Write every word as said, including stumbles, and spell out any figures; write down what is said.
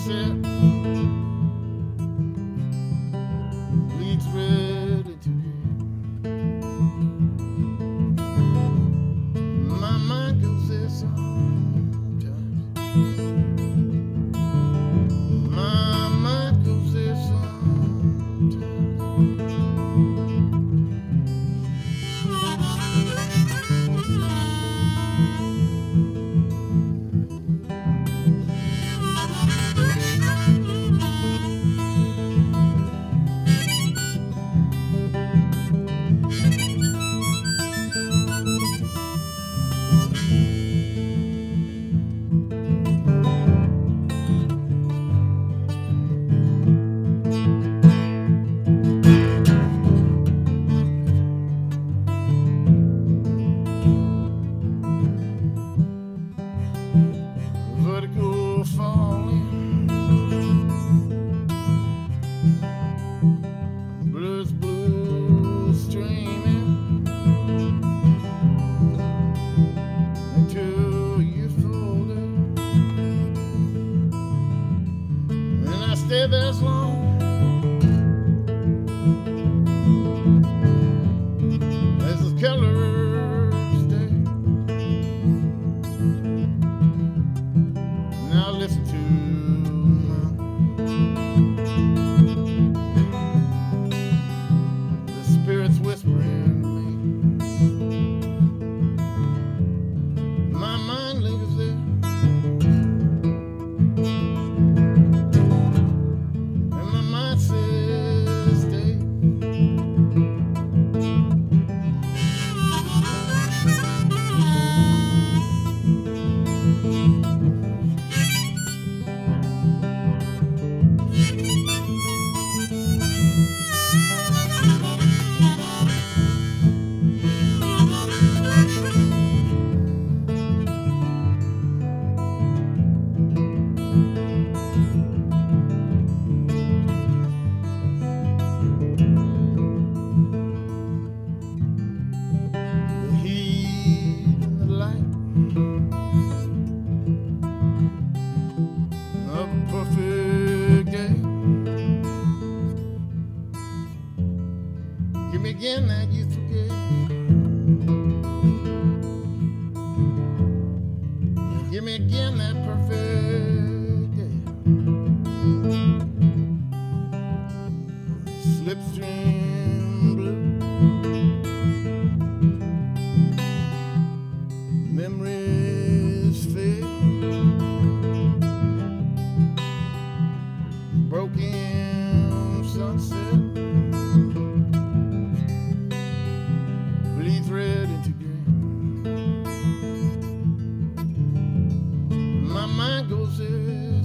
sunset bleeds red into my mind goes there sometimes. My mind goes there sometimes. Vertigo falling, blues blue streaming into youthful day, and I stay there as long as the colors stay. Now listen to the spirits whispering to me. My mind lingers there, and my mind says stay. The heat and the light of a perfect day. Give me again that youthful gay. Give me again that perfect day. Slipstream blue, memories fade, broken sunset bleeds red into green. My mind goes there